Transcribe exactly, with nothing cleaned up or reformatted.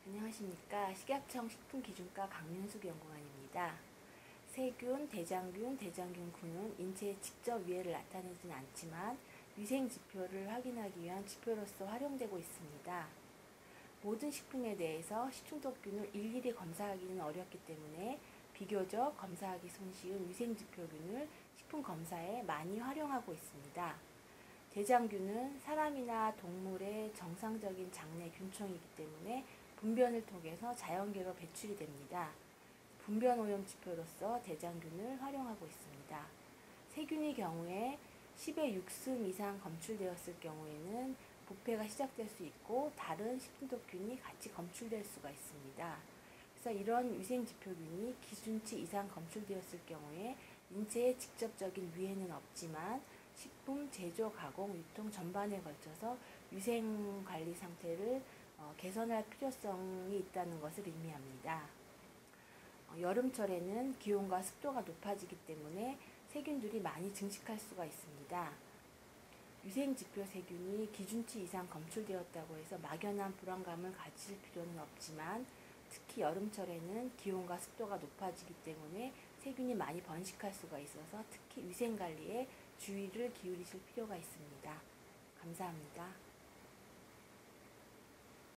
안녕하십니까. 식약청 식품기준과 강윤숙 연구관입니다. 세균, 대장균, 대장균군은 인체에 직접 위해를 나타내지는 않지만 위생지표를 확인하기 위한 지표로서 활용되고 있습니다. 모든 식품에 대해서 식중독균을 일일이 검사하기는 어렵기 때문에 비교적 검사하기 손쉬운 위생지표균을 식품검사에 많이 활용하고 있습니다. 대장균은 사람이나 동물의 정상적인 장내 균총이기 때문에 분변을 통해서 자연계로 배출이 됩니다. 분변 오염 지표로서 대장균을 활용하고 있습니다. 세균의 경우에 십의 육 승 이상 검출되었을 경우에는 부패가 시작될 수 있고 다른 식중독균이 같이 검출될 수가 있습니다. 그래서 이런 위생지표균이 기준치 이상 검출되었을 경우에 인체에 직접적인 위해는 없지만 식품 제조, 가공, 유통 전반에 걸쳐서 위생관리 상태를 어, 개선할 필요성이 있다는 것을 의미합니다. 어, 여름철에는 기온과 습도가 높아지기 때문에 세균들이 많이 증식할 수가 있습니다. 위생지표 세균이 기준치 이상 검출되었다고 해서 막연한 불안감을 가질 필요는 없지만 특히 여름철에는 기온과 습도가 높아지기 때문에 세균이 많이 번식할 수가 있어서 특히 위생관리에 주의를 기울이실 필요가 있습니다. 감사합니다.